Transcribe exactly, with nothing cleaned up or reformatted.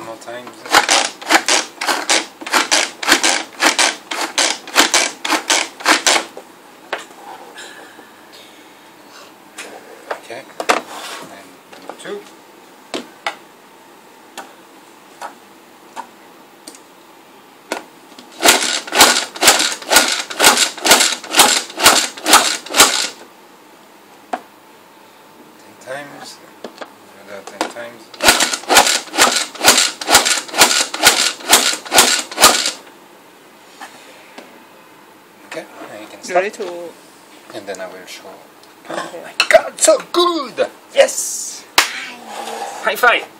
more times. Okay, and number two. ten times, do that ten times. Okay, now you can stop. Ready to... And then I will show. Okay. Oh my god, so good! Yes! High five!